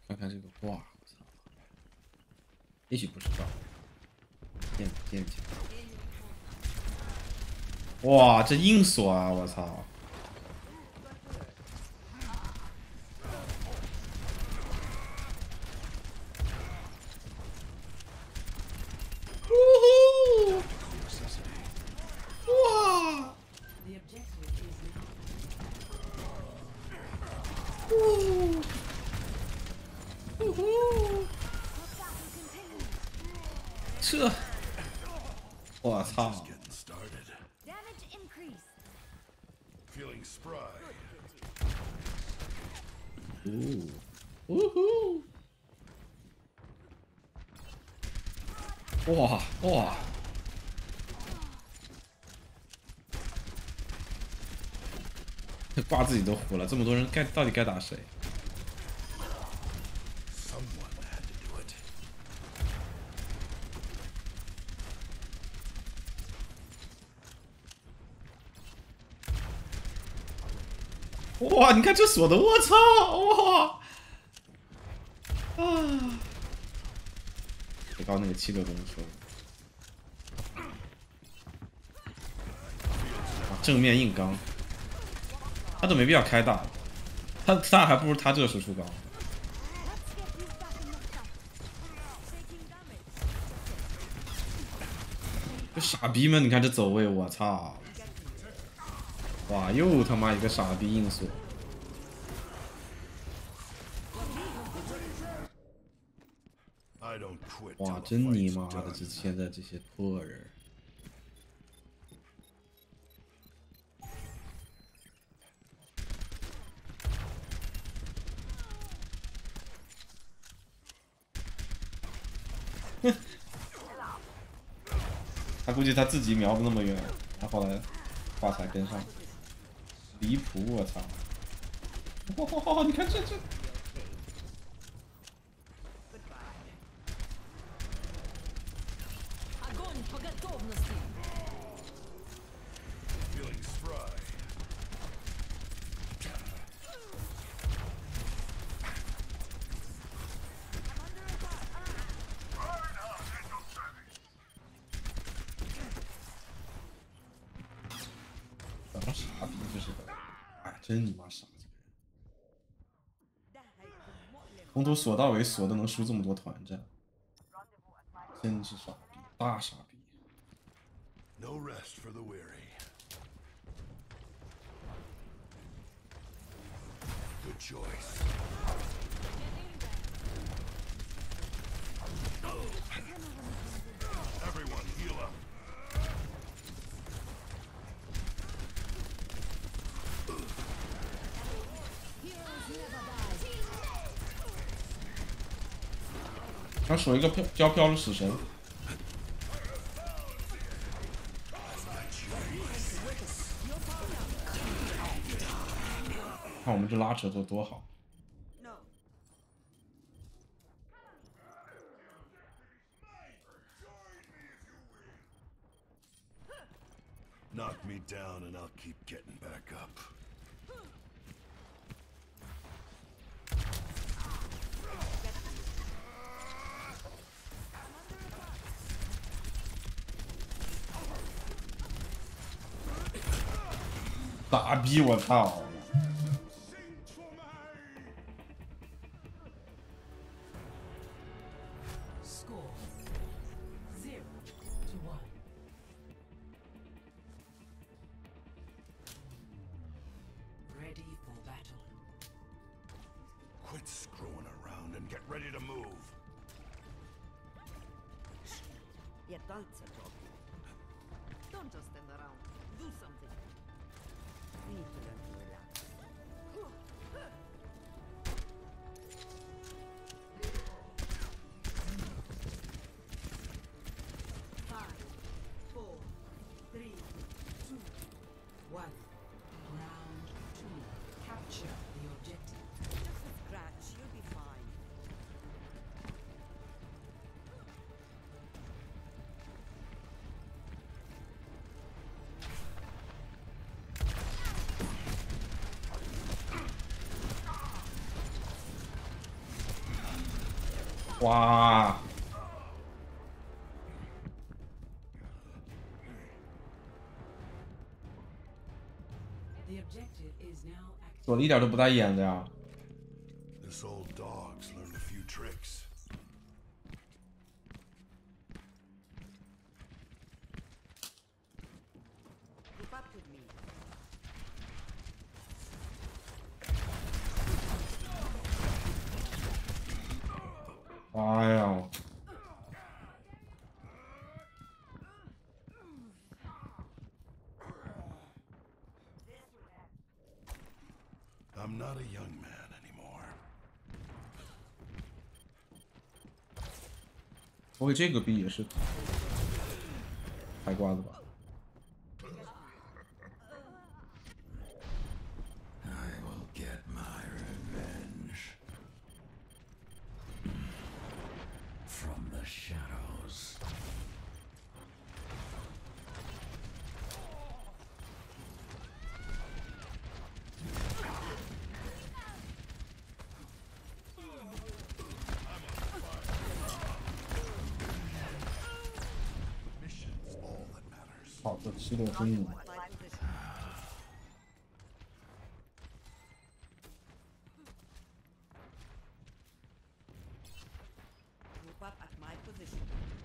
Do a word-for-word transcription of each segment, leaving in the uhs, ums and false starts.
看看这个挂，我操！也许不是挂，剑剑剑。哇，这硬锁啊！我操！呜呼！哇！呜！呜呼！这，我操！ 呜呜呼！哇哇！挂自己都糊了，这么多人该到底该打谁？哇！你看这锁的，我操！哇！啊！最高那个七六跟你说，正面硬刚，他都没必要开大，他他还不如他这输出高。这傻逼们，你看这走位，我操！哇，又他妈一个傻逼硬锁。 哇，真你妈的！这现在这些破人，哼！他估计他自己瞄不那么远，他后来发财跟上，离谱！我操！哇，你看这这。 傻逼就是个，哎，真你妈傻这个人！从头锁到尾，锁的能输这么多团战，真是傻逼，大傻逼。No rest for the weary. Good choice. Everyone heal up. 他守一个飘交飘的死神，看我们这拉扯做多好。Knock me down and I'll keep getting back up. 傻逼！我操！ Don't just stand around. Do something. We need to learn to relax. Five, four, three, two, one. Round two. Capture the objective. Just a scratch. You'll be fine. 哇！ The objective is now active. 做的一点都不带演的呀！ This old dog's learned a few tricks. Keep up with me. 哎呀！ I'm not a young man anymore. 不会这个币也是开挂的吧？ I will get my revenge from the shadows. Mission's all that matters. 好的，七六分钟。 My position. Group up at my position.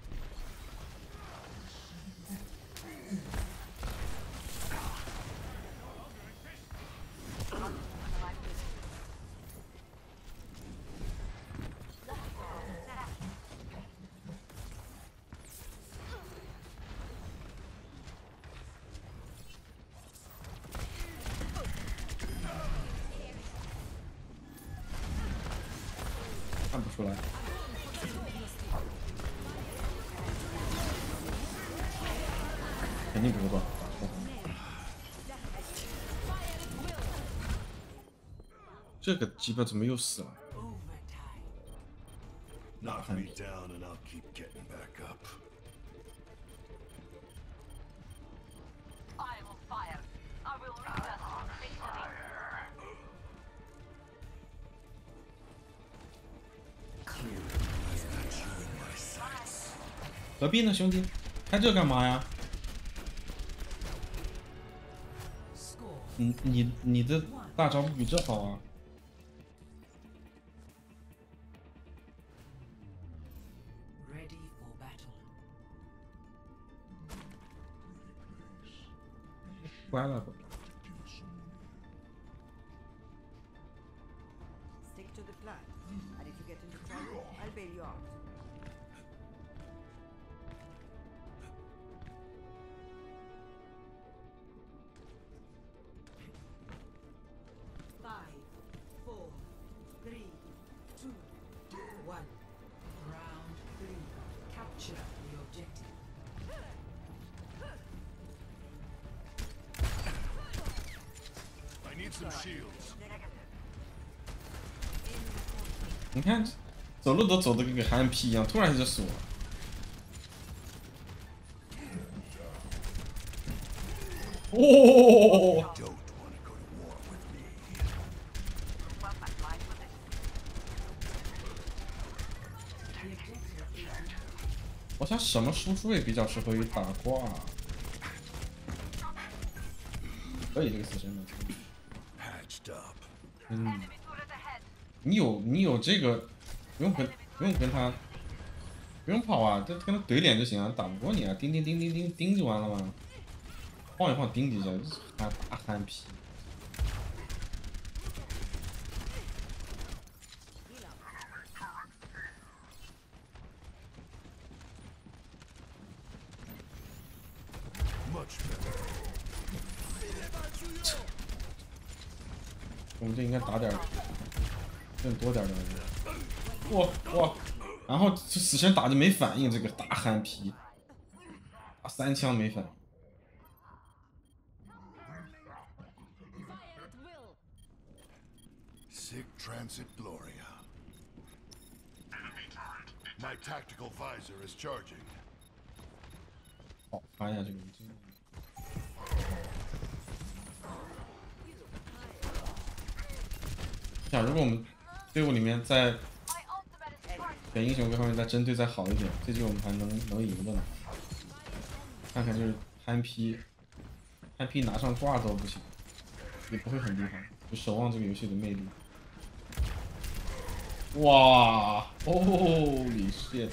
My position. 看不出来。肯定不是吧？这个鸡巴怎么又死了？ Overtime. Knock me down and I'll keep getting back up. I will fire. I will return victory. 何必呢，兄弟？开这干嘛呀？ Score. 你你你的大招不比这好啊？ Ready for battle. 乖了吧？ Stick to the plan. And if you get into trouble, I'll bail you out. Five, four, three, two, one. Round three. Capture the objective. I need some shields. 你看，走路都走的跟个憨批一样，突然就死我。哦！ Don't want to go to war with me. Group up at my position. The objective is 我想什么输出也比较适合于打挂。可以这个死神的。 Patched up. 嗯， Enemy turret ahead. 你有你有这个，不用跟不用跟他，不用跑啊，就跟他怼脸就行了，打不过你啊，叮叮叮叮叮叮就完了嘛。晃一晃叮几下，大大憨批。 Much better. 我们这应该打点儿更多点儿的。哇哇！然后这死神打就没反应，这个大憨批，打三枪没反应。 Fire at will. Sic transit gloria. My tactical visor is charging. 好，发一下这个。想，如果我们队伍里面在 My ultimate is charged. 选英雄各方面再针对再好一点，这局我们还能能赢的呢。看看就是憨批，憨批拿上挂都不行，也不会很厉害，就守望这个游戏的魅力。哇哦，你 shit！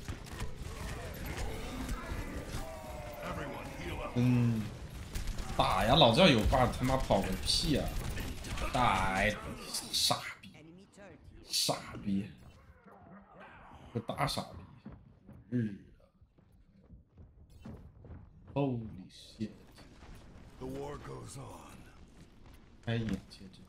嗯，打呀，老子要有挂，他妈跑个屁啊！打，傻逼，傻逼，个大傻逼，日！Holy shit！ The war goes on. 开眼界这。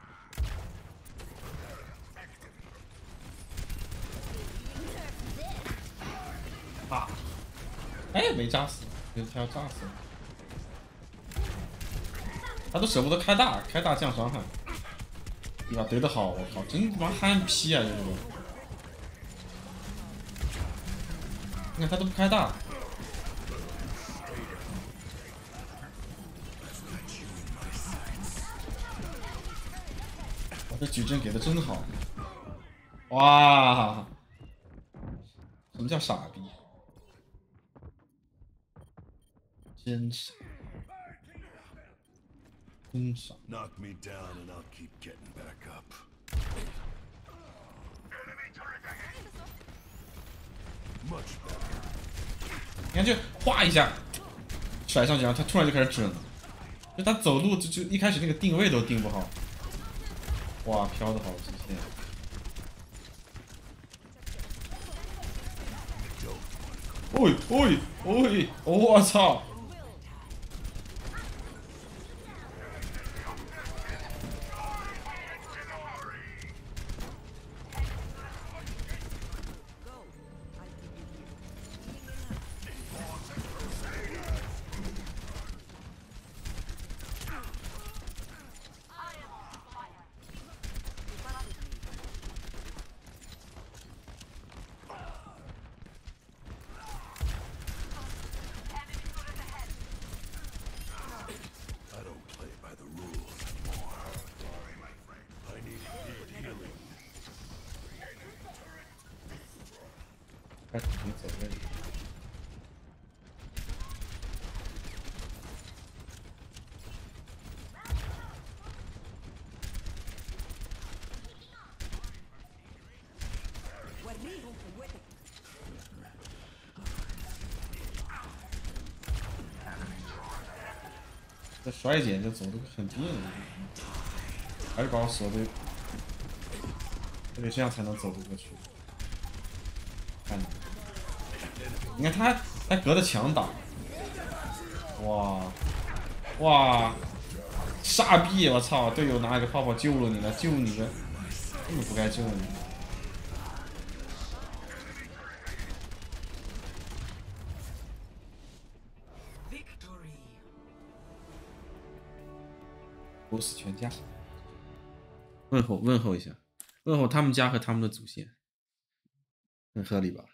啊！哎，没炸死，他要炸死了。他都舍不得开大，开大降伤害，对吧？怼得好，我靠，真他妈憨批啊！这个，你看他都不开大。我这矩阵给的真好，哇！什么叫傻逼？真傻，真傻。 Knock me down and I'll keep getting back up. Much better. 你看，就哗一下甩上去，然后他突然就开始准了，就他走路就就一开始那个定位都定不好。哇，飘的好极限！喂喂喂！我操！ 开始已经走位了。这衰减就走的很别扭，还是把我锁的，得这样才能走得过去。看你。 你看他还隔着墙打，哇哇，傻逼！我操，队友拿一个泡泡救了你了，救你个，根本不该救你。我死全家，问候问候一下，问候他们家和他们的祖先，很合理吧？